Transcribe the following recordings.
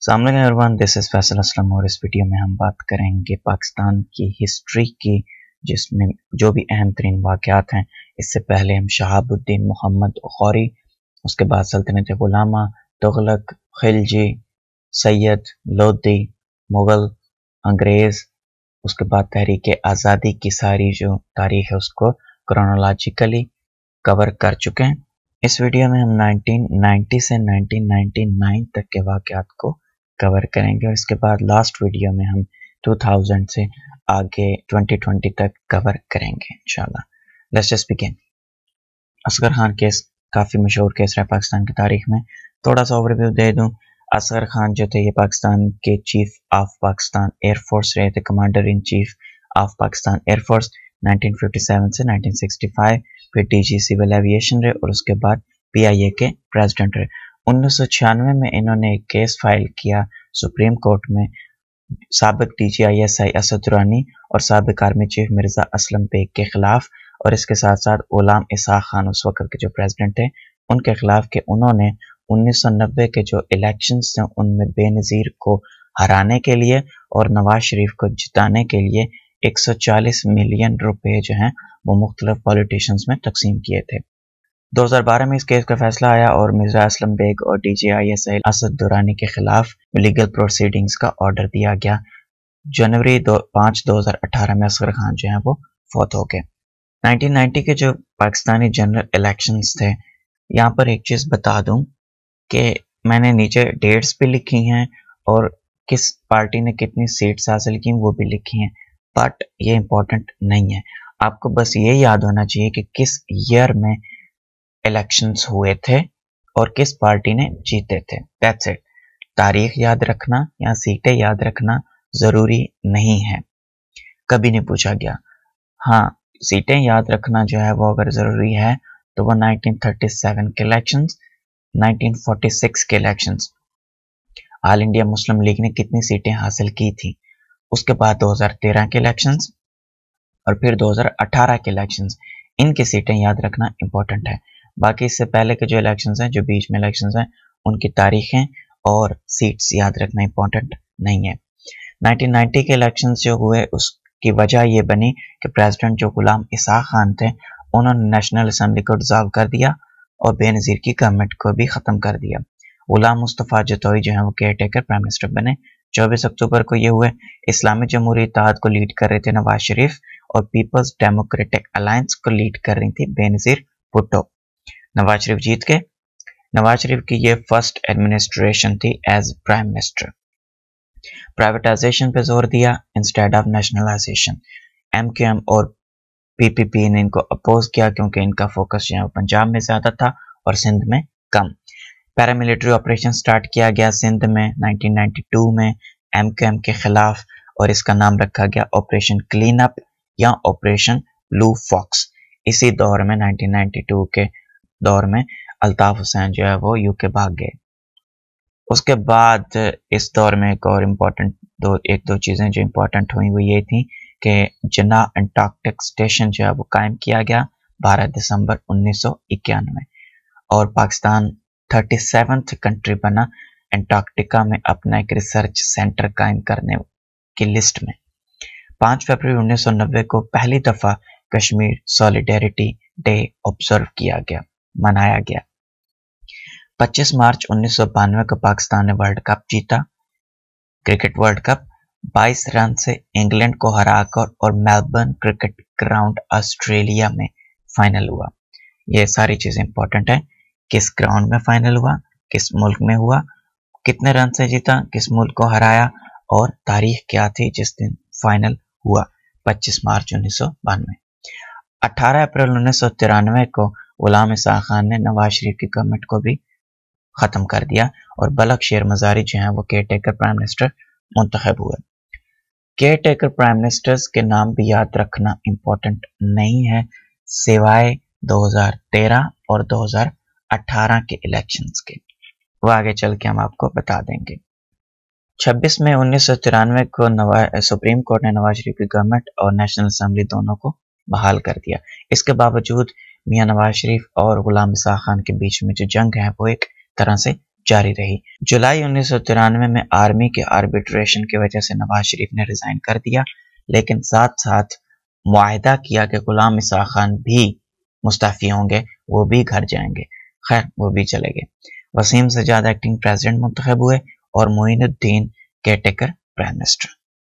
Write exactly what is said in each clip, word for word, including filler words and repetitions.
Everyone, this is Faisal Aslam और इस video में हम बात करेंगे पाकिस्तान की हिस्ट्री की, जिसमें जो भी अहम तरीन वाक़यात हैं। इससे पहले हम शहाबुद्दीन मोहम्मद गौरी, उसके बाद सल्तनत गुलामा, तुगलक, खिलजी, सैयद, लोधी, मुग़ल, अंग्रेज़, उसके बाद तहरीक आज़ादी की सारी जो तारीख़ है उसको क्रोनोलॉजिकली कवर कर चुके हैं। इस वीडियो में हम नाइनटीन नाइंटी से नाइनटीन नाइंटी नाइन तक के वाक़यात को कवर करेंगे और इसके बाद लास्ट वीडियो में हम टू थाउज़ेंड से आगे ट्वेंटी ट्वेंटी तक कवर करेंगे इंशाल्लाह। Let's just begin. Asghar Khan case काफ़ी मशहूर केस रहा पाकिस्तान की तारीख में। थोड़ा सा ओवरव्यू दे दूं। असगर खान जो थे ये पाकिस्तान के चीफ ऑफ पाकिस्तान एयरफोर्स रहे थे, commander in chief of Pakistan air force nineteen fifty seven से नाइनटीन सिक्सटी फाइव। फिर डीजी सिविल एविएशन रहे और उसके बाद पीआईए के प्रेसिडेंट रहे। उन्नीस सौ छियानवे में इन्होंने एक केस फाइल किया सुप्रीम कोर्ट में साबिक डीजीआईएसआई असद दुरानी और साबिक आर्मी चीफ मिर्जा असलम बेग के खिलाफ, और इसके साथ साथ गुलाम इसाक खान उस वक्त के जो प्रेसिडेंट थे उनके खिलाफ के उन्होंने उन्नीस सौ नब्बे के जो इलेक्शंस थे उनमें बेनज़ीर को हराने के लिए और नवाज शरीफ को जिताने के लिए एक सौ चालीस मिलियन रुपए जो हैं वो मुख्तलिफ पॉलिटिशियंस में तकसीम किए थे। दो हज़ार बारह में इस केस का फैसला आया और मिर्जा असलम बेग और डीजीआईएसआई असद दुरानी के खिलाफ लीगल प्रोसीडिंग्स का ऑर्डर दिया गया। जनवरी दो पाँच दो हज़ार अठारह में असगर खान जो हैं वो फौत हो गए। नाइनटीन नाइंटी के जो पाकिस्तानी जनरल इलेक्शंस थे, यहाँ पर एक चीज़ बता दूं कि मैंने नीचे डेट्स भी लिखी हैं और किस पार्टी ने कितनी सीट्स हासिल की वो भी लिखी हैं, बट ये इम्पोर्टेंट नहीं है। आपको बस ये याद होना चाहिए कि किस ईयर में इलेक्शंस हुए थे और किस पार्टी ने जीते थे। That's it. तारीख याद रखना या सीटें याद रखना ज़रूरी नहीं है, कभी नहीं पूछा गया। हाँ, सीटें याद रखना जो है वो अगर ज़रूरी है तो वो नाइनटीन थर्टी सेवन के इलेक्शंस, नाइनटीन फोर्टी सिक्स के elections, all India Muslim League ने कितनी सीटें हासिल की थी, उसके बाद दो हज़ार तेरह के इलेक्शंस और फिर दो हज़ार अठारह के इलेक्शंस, इनकी सीटें याद रखना इम्पोर्टेंट है। बाकी इससे पहले के जो इलेक्शंस हैं, जो बीच में इलेक्शंस हैं, उनकी तारीखें और सीट्स याद रखना इम्पोर्टेंट नहीं है। नाइनटीन नाइंटी के इलेक्शंस जो हुए उसकी वजह ये बनी कि प्रेसिडेंट जो गुलाम इसाक खान थे उन्होंने नेशनल असम्बली को डिसॉल्व कर दिया और बेनज़ीर की गवर्नमेंट को भी ख़त्म कर दिया। गुलाम मुस्तफ़ा जतोई जो है वो केयर टेकर प्राइम मिनिस्टर बने। चौबीस अक्टूबर को ये हुए। इस्लामी जमहूरी इत्तेहाद को लीड कर रहे थे नवाज शरीफ और पीपल्स डेमोक्रेटिक अलायंस को लीड कर रही थी बेनज़ीर भुट्टो। नवाज शरीफ जीत के। नवाज शरीफ की ये फर्स्ट एडमिनिस्ट्रेशन थी एज प्राइम मिनिस्टर। प्राइवेटाइजेशन पे जोर दिया इंस्टेड ऑफ नेशनलाइजेशन। एमक्यूएम और पीपीपी ने इनको अपोज किया क्योंकि इनका फोकस जो है पंजाब में ज़्यादा था और सिंध में कम। पैरामिलिट्री ऑपरेशन स्टार्ट किया गया सिंध में नाइनटीन नाइंटी टू में एमक्यूएम के खिलाफ और इसका नाम रखा गया ऑपरेशन क्लीन अप या ऑपरेशन ब्लू फॉक्स। इसी दौर में नाइनटीन नाइंटी टू के दौर में अल्ताफ हुसैन जो है वो यूके भाग गए। उसके बाद इस दौर में एक और इम्पोर्टेंट दो एक दो चीज़ें जो इम्पोर्टेंट हुई वो ये थी कि जिन्ना अंटार्कटिक स्टेशन जो है वो कायम किया गया बारह दिसंबर उन्नीस सौ इक्यानवे और पाकिस्तान थर्टी सेवन्थ कंट्री बना अंटार्कटिका में अपना एक रिसर्च सेंटर कायम करने की लिस्ट में। पाँच फरवरी उन्नीस सौ नब्बे को पहली दफ़ा कश्मीर सॉलिडेरिटी डे ऑब्जर्व किया गया, मनाया गया। पच्चीस मार्च उन्नीस सौ बानवे को पाकिस्तान ने वर्ल्ड कप जीता, क्रिकेट वर्ल्ड कप। बाईस रन से इंग्लैंड को हराकर और मेलबर्न क्रिकेट ग्राउंड ऑस्ट्रेलिया में फाइनल हुआ। ये सारी चीज़ें इंपॉर्टेंट है। किस ग्राउंड में फाइनल हुआ, किस मुल्क में हुआ, कितने रन से जीता, किस मुल्क को हराया और तारीख क्या थी जिस दिन फाइनल हुआ, पच्चीस मार्च उन्नीस सौ बानवे। अठारह अप्रैल उन्नीस सौ तिरानवे को गुलाम इसाक खान ने नवाज शरीफ की गवर्नमेंट को भी ख़त्म कर दिया और बलक शेर मज़ारी जो हैं वो केयर टेकर प्राइम मिनिस्टर मुंतखब हुए। केयर टेकर प्राइम मिनिस्टर्स के नाम भी याद रखना इम्पोर्टेंट नहीं है सिवाय दो हज़ार तेरह और दो हज़ार अठारह के इलेक्शंस के। वो आगे चल के हम आपको बता देंगे। छब्बीस मई उन्नीस सौ तिरानवे को नवाज सुप्रीम कोर्ट ने नवाज शरीफ की गवर्नमेंट और नेशनल असम्बली दोनों को बहाल कर दिया। इसके बावजूद मियां नवाज शरीफ और गुलाम इसाक खान के बीच में जो जंग है वो एक तरह से जारी रही। जुलाई उन्नीस सौ तिरानवे में आर्मी के आर्बिट्रेशन की वजह से नवाज शरीफ ने रिजाइन कर दिया, लेकिन साथ साथ मुआहदा किया कि गुलाम इसाक खान भी मुस्तफ़ी होंगे, वो भी घर जाएंगे। खैर, वो भी चले गए। वसीम सजाद एक्टिंग प्रेसिडेंट मुंतखब हुए और Moinuddin caretaker prime minister.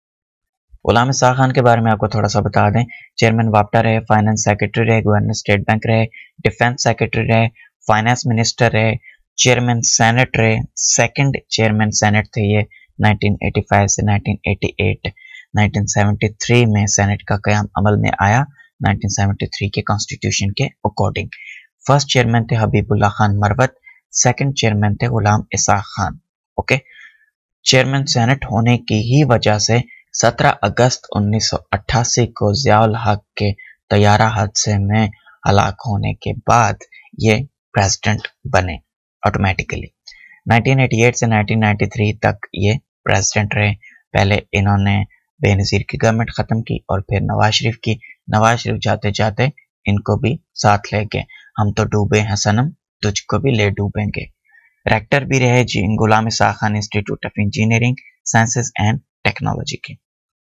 Ghulam Ishaq Khan के बारे में आपको थोड़ा सा बता दें, चेयरमैन वापटा रहे, फाइनेंस सेक्रेटरी रहे, गवर्नर स्टेट बैंक रहे, डिफेंस सेक्रेटरी रहे, फाइनेंस मिनिस्टर रहे, चेयरमैन सेनेट रहे, सेकंड चेयरमैन सेनेट थे ये नाइनटीन एटी फाइव से nineteen eighty eight. Nineteen seventy three में सेनेट का कयाम अमल में आया, नाइनटीन सेवेंटी थ्री के कॉन्स्टिट्यूशन के अकॉर्डिंग। फर्स्ट चेयरमैन थे हबीबुल्लाह खान मरवत, सेकंड चेयरमैन थे Ghulam Ishaq Khan. Okay, chairman senate होने की ही वजह से सत्रह अगस्त उन्नीस सौ अट्ठासी को ज़ियाउल हक के तैयारा हादसे में हलाक होने के बाद ये प्रेसिडेंट बने ऑटोमेटिकली। नाइनटीन एटी एट से नाइनटीन नाइंटी थ्री तक ये प्रेसिडेंट रहे। पहले इन्होंने बेनज़ीर की गवर्नमेंट ख़त्म की और फिर नवाज शरीफ की। नवाज शरीफ जाते जाते इनको भी साथ ले गए। हम तो डूबे हैं सनम, तुझको भी ले डूबेंगे। रेक्टर भी रहे जी Ghulam Ishaq Khan institute of engineering sciences and technology के।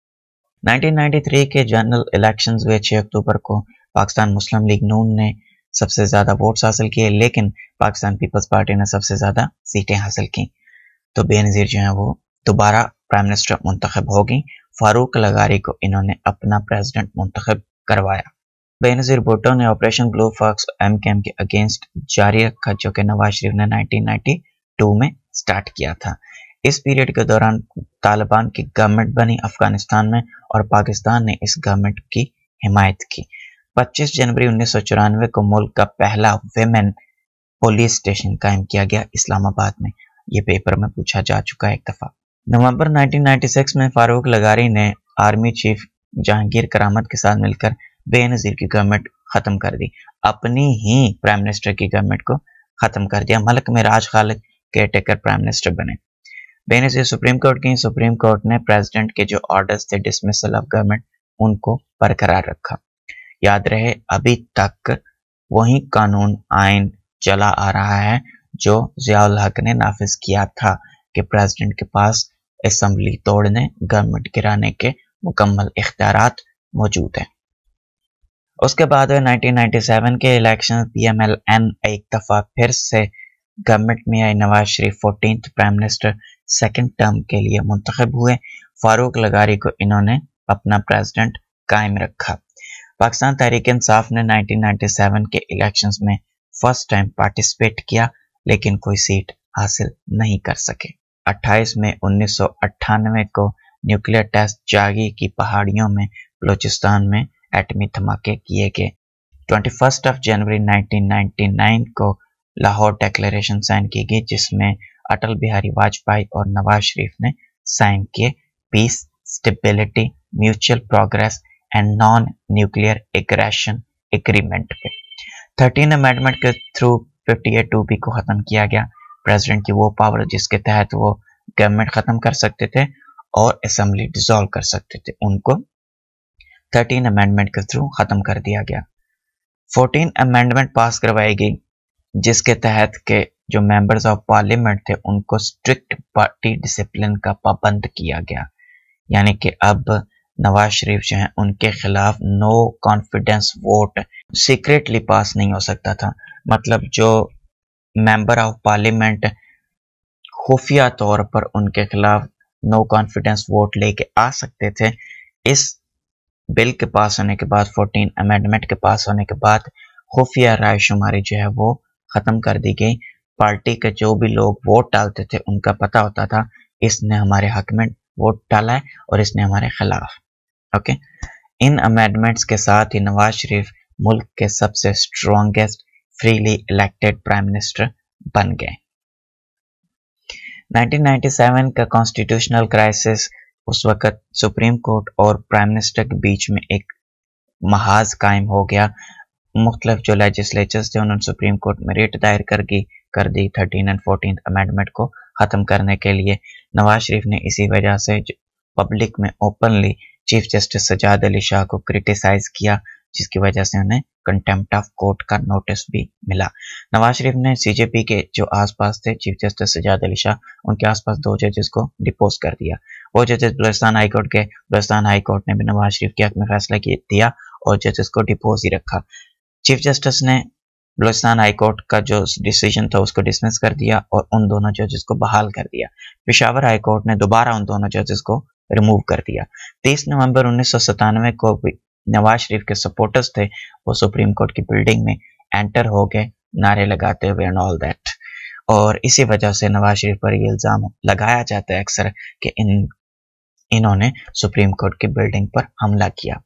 नाइनटीन नाइंटी थ्री के जनरल इलेक्शंस हुए छह अक्टूबर को। पाकिस्तान मुस्लिम लीग नून ने सबसे ज़्यादा वोट्स हासिल किए, लेकिन पाकिस्तान पीपल्स पार्टी ने सबसे ज़्यादा सीटें हासिल की। तो बेनज़ीर जो है वो दोबारा प्राइम मिनिस्टर मुंतखब हो गई। फारूक लगारी को इन्होंने अपना प्रेसिडेंट मुंतखब करवाया। बेनज़ीर भुट्टो ने operation blue fox M Q M के अगेंस्ट जारी रखा, जो कि नवाज शरीफ ने नाइनटीन नाइंटी टू में स्टार्ट किया था। इस पीरियड के दौरान तालिबान की गवर्नमेंट बनी अफगानिस्तान में और पाकिस्तान ने इस गवर्नमेंट की हिमायत की। पच्चीस जनवरी उन्नीस सौ चौरानवे को मुल्क का पहला विमेन पुलिस स्टेशन कायम किया गया इस्लामाबाद में। ये पेपर में पूछा जा चुका है एक दफ़ा। नवंबर नाइनटीन नाइंटी सिक्स में फारूक लगारी ने आर्मी चीफ जहांगीर करामत के साथ मिलकर बेनज़ीर की गवर्नमेंट ख़त्म कर दी। अपनी ही प्राइम मिनिस्टर की गवर्नमेंट को ख़त्म कर दिया। Malik Meraj Khalid caretaker prime minister बने। बेनज़ीर सुप्रीम कोर्ट की। सुप्रीम कोर्ट ने प्रेसिडेंट के जो ऑर्डर्स थे डिसमिसल ऑफ गवर्नमेंट, उनको बरकरार रखा। याद रहे, अभी तक वही कानून आइन चला आ रहा है जो ज़ियाउल हक ने नाफिज किया था कि प्रेसिडेंट के पास असेंबली तोड़ने, गवर्नमेंट गिराने के मुकम्मल इख्तियारात मौजूद हैं। उसके बाद नाइनटीन नाइंटी सेवन के election P M L N एक दफ़ा फिर से गवर्नमेंट में आई। Nawaz Sharif fourteenth prime minister second term के लिए मुंतखब हुए। फारूक लगारी को इन्होंने अपना प्रेसिडेंट कायम रखा। पाकिस्तान तहरीक इंसाफ ने नाइनटीन नाइंटी सेवन के इलेक्शंस में फर्स्ट टाइम पार्टिसिपेट किया, लेकिन कोई सीट हासिल नहीं कर सके। अट्ठाईस मई उन्नीस सौ अट्ठानवे को न्यूक्लियर टेस्ट जागी की पहाड़ियों में बलूचिस्तान में एटमी धमाके किए गए। इक्कीस of January nineteen ninety nine को लाहौर डिक्लेरेशन साइन की गई, जिसमें अटल बिहारी वाजपेयी और नवाज शरीफ ने साइन किए peace, stability, mutual progress and non nuclear aggression agreement पे। थर्टीन अमेंडमेंट के through fifty eight two B को ख़त्म किया गया। प्रेसिडेंट की वो पावर जिसके तहत वो गवर्नमेंट ख़त्म कर सकते थे और असेंबली डिसॉल्व कर सकते थे, उनको थर्टीन अमेंडमेंट के थ्रू ख़त्म कर दिया गया। फोर्टीन अमेंडमेंट पास करवाई गई, जिसके तहत के जो मेंबर्स ऑफ पार्लियामेंट थे उनको स्ट्रिक्ट पार्टी डिसिप्लिन का पाबंद किया गया। यानी कि अब नवाज शरीफ जो हैं उनके खिलाफ no confidence vote secretly pass नहीं हो सकता था। मतलब जो मेंबर ऑफ पार्लियामेंट खुफिया तौर पर उनके खिलाफ नो कॉन्फिडेंस वोट लेके आ सकते थे। इस बिल के पास होने के बाद, फोर्टीन अमेंडमेंट के पास होने के बाद खुफिया राय शुमारी जो है वो ख़त्म कर दी गई। पार्टी के जो भी लोग वोट डालते थे उनका पता होता था इसने हमारे हक में वोट डाला है और इसने हमारे खिलाफ। ओके, इन अमेंडमेंट्स के साथ ही नवाज शरीफ मुल्क के सबसे strongest freely elected prime minister बन गए। नाइनटीन नाइंटी सेवन का कॉन्स्टिट्यूशनल क्राइसिस, उस वक़्त सुप्रीम कोर्ट और प्राइम मिनिस्टर के बीच में एक महाज कायम हो गया। मुख्तलिफ जो लेजिस्लेचर्स थे उन्होंने सुप्रीम कोर्ट में रिट दायर कर दी कर दी थर्टीन एंड फोर्टीन अमेंडमेंट को ख़त्म करने के लिए। नवाज शरीफ ने इसी वजह से पब्लिक में openly chief justice Sajjad Ali Shah को क्रिटिसाइज किया, जिसकी वजह से उन्हें कंटेम्प्ट ऑफ कोर्ट का नोटिस भी मिला। नवाज शरीफ ने सीजेपी के जो आसपास थे चीफ जस्टिस सजाद अली शाह, उनके आसपास दो जजेस को डिपोज कर दिया। वो जजेस बलूचिस्तान हाई कोर्ट के, बलूचिस्तान हाई कोर्ट ने भी नवाज शरीफ के हक में फैसला दिया और जजेस को डिपोज ही रखा। चीफ जस्टिस ने बलूचिस्तान हाई कोर्ट का जो डिसीजन था उसको डिसमिस कर दिया और उन दोनों जजेस को बहाल कर दिया। पेशावर हाई कोर्ट ने दोबारा उन दोनों जजेस को रिमूव कर दिया। तीस नवंबर उन्नीस सौ सतानवे को भी नवाज शरीफ के सपोर्टर्स थे वो सुप्रीम कोर्ट की बिल्डिंग में एंटर हो गए नारे लगाते हुए एंड ऑल दैट, और इसी वजह से नवाज शरीफ पर ये इल्जाम लगाया जाता है अक्सर कि इन इन्होंने सुप्रीम कोर्ट की बिल्डिंग पर हमला किया।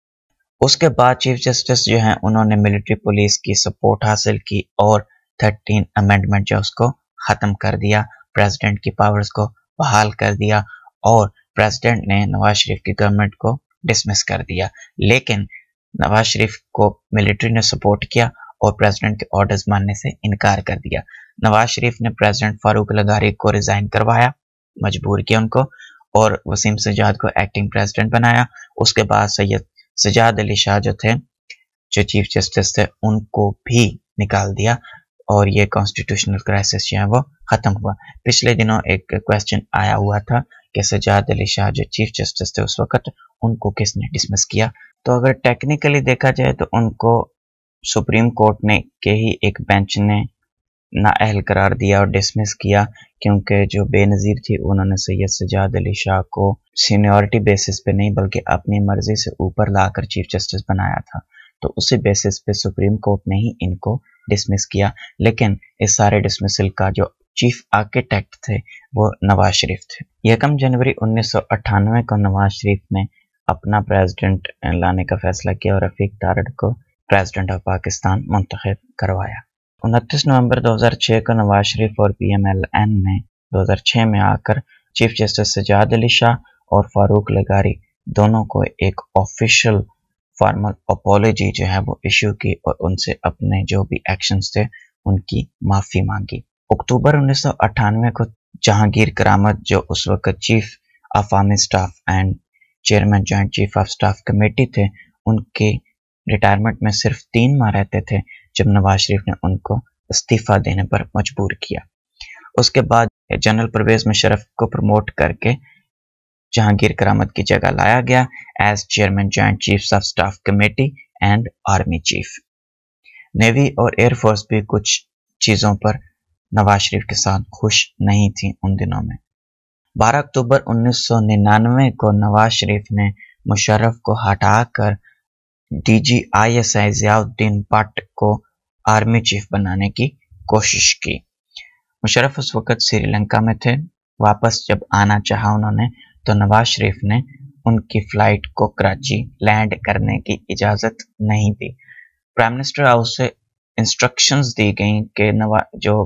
उसके बाद चीफ जस्टिस जो हैं उन्होंने मिलिट्री पुलिस की सपोर्ट हासिल की और थर्टीन अमेंडमेंट जो उसको ख़त्म कर दिया, प्रेसिडेंट की पावर्स को बहाल कर दिया और प्रेसिडेंट ने नवाज शरीफ की गवर्नमेंट को डिसमिस कर दिया। लेकिन नवाज शरीफ को मिलिट्री ने सपोर्ट किया और प्रेसिडेंट के ऑर्डर्स मानने से इनकार कर दिया। नवाज शरीफ ने प्रेसिडेंट फारूक लगारी को रिजाइन करवाया, मजबूर किया उनको, और वसीम सजाद को एक्टिंग प्रेसिडेंट बनाया। उसके बाद सैयद सजाद अली शाह जो थे, जो चीफ जस्टिस थे, उनको भी निकाल दिया और ये कॉन्स्टिट्यूशनल क्राइसिस जो है वो खत्म हुआ। पिछले दिनों एक क्वेश्चन आया हुआ था कि सजाद अली शाह जो चीफ जस्टिस थे उस वक्त, उनको किसने डिसमिस किया। तो अगर टेक्निकली देखा जाए तो उनको सुप्रीम कोर्ट ने के ही एक बेंच ने नाअहल करार दिया और डिसमिस किया, क्योंकि जो बेनज़ीर थी उन्होंने सैयद सजाद अली शाह को सीनियरिटी बेसिस पे नहीं बल्कि अपनी मर्जी से ऊपर लाकर चीफ जस्टिस बनाया था। तो उसी बेसिस पे सुप्रीम कोर्ट ने ही इनको डिसमिस किया। लेकिन इस सारे डिसमिसल का जो चीफ आर्किटेक्ट थे वो नवाज शरीफ थे। यकम जनवरी उन्नीस सौ अट्ठानवे को नवाज शरीफ ने अपना प्रेसिडेंट लाने का फैसला किया और रफीक तारड़ को प्रेसिडेंट ऑफ पाकिस्तान मुंतखब करवाया। उनतीस नवंबर दो हज़ार छह को नवाज शरीफ और पी एम एल एन ने दो हज़ार छह में आकर चीफ जस्टिस सजाद अली शाह और फारूक लगारी दोनों को एक ऑफिशियल फॉर्मल अपॉलॉजी जो है वो इशू की और उनसे अपने जो भी एक्शंस थे उनकी माफ़ी मांगी। अक्टूबर उन्नीस सौ अट्ठानवे को जहांगीर करामत जो उस वक्त chief of army staff and chairman joint chief of staff committee थे, उनके रिटायरमेंट में सिर्फ तीन माह रहते थे जब नवाज शरीफ ने उनको इस्तीफा देने पर मजबूर किया। उसके बाद जनरल परवेज मुशर्रफ को प्रमोट करके जहांगीर करामत की जगह लाया गया as chairman joint chiefs of staff committee and army chief. Navy और एयरफोर्स भी कुछ चीज़ों पर नवाज शरीफ के साथ खुश नहीं थी उन दिनों में। बारह अक्टूबर उन्नीस सौ निन्यानवे को नवाज शरीफ ने मुशर्रफ को हटाकर D G I S I Ziauddin Butt को आर्मी चीफ बनाने की कोशिश की। मुशर्रफ उस वक्त श्रीलंका में थे। वापस जब आना चाहा उन्होंने तो नवाज शरीफ ने उनकी फ्लाइट को कराची लैंड करने की इजाज़त नहीं दी। प्राइम मिनिस्टर हाउस से इंस्ट्रक्शंस दी गई कि नवा जो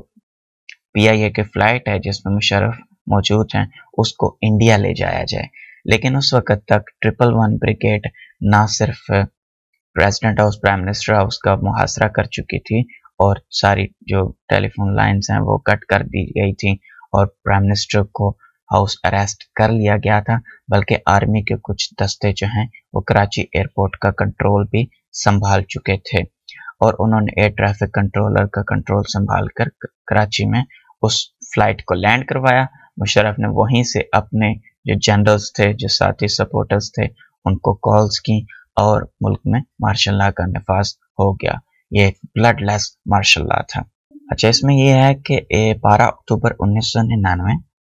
पी आई ए की फ्लाइट है जिसमें मुशर्रफ मौजूद हैं उसको इंडिया ले जाया जाए। लेकिन उस वक्त तक ट्रिपल वन ब्रिगेड ना सिर्फ president house prime minister house का मुहासरा कर चुकी थी और सारी जो टेलीफोन लाइंस हैं वो कट कर दी गई थी और प्राइम मिनिस्टर को हाउस अरेस्ट कर लिया गया था, बल्कि आर्मी के कुछ दस्ते जो हैं वो कराची एयरपोर्ट का कंट्रोल भी संभाल चुके थे और उन्होंने एयर ट्रैफिक कंट्रोलर का कंट्रोल संभाल कर कराची में उस फ्लाइट को लैंड करवाया। मुशर्रफ ने वहीं से अपने जो जनरल्स थे, जो साथी सपोर्टर्स थे, उनको कॉल्स की और मुल्क में मार्शल लॉ का नफाज हो गया। ये एक ब्लडलेस मार्शल लॉ था। अच्छा, इसमें यह है कि बारह अक्टूबर उन्नीस सौ निन्यानवे,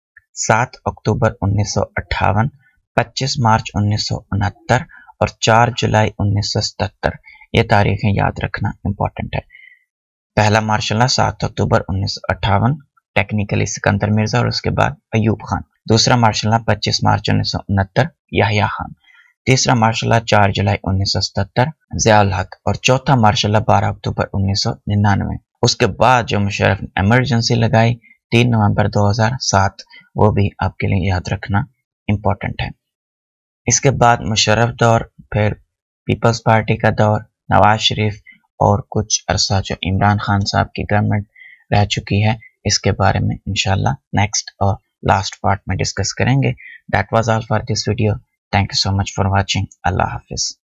सात अक्टूबर उन्नीस सौ अट्ठावन, पच्चीस मार्च उन्नीस सौ उनहत्तर और चार जुलाई उन्नीस सौ सतहत्तर ये तारीखें याद रखना इम्पोर्टेंट है। पहला मार्शल लॉ सात अक्टूबर उन्नीस सौ अट्ठावन, टेक्निकली सिकंदर मिर्जा और उसके बाद अयूब खान। दूसरा मार्शल लॉ पच्चीस मार्च उन्नीस सौ उनहत्तर, याहिया खान। तीसरा मार्शल लॉ चार जुलाई उन्नीस सौ सतहत्तर, ज़ियाउल हक। और चौथा मार्शल लॉ बारह अक्टूबर उन्नीस सौ निन्यानवे। उसके बाद जो मुशर्रफ ने इमरजेंसी लगाई तीन नवंबर दो हज़ार सात, वो भी आपके लिए याद रखना इम्पोर्टेंट है। इसके बाद मुशर्रफ दौर, फिर पीपल्स पार्टी का दौर, नवाज शरीफ और कुछ अरसा जो इमरान खान साहब की गवर्नमेंट रह चुकी है, इसके बारे में इंशाल्लाह नेक्स्ट और लास्ट पार्ट में डिस्कस करेंगे। That was all for this video. Thank you so much for watching. अल्लाह हाफिज।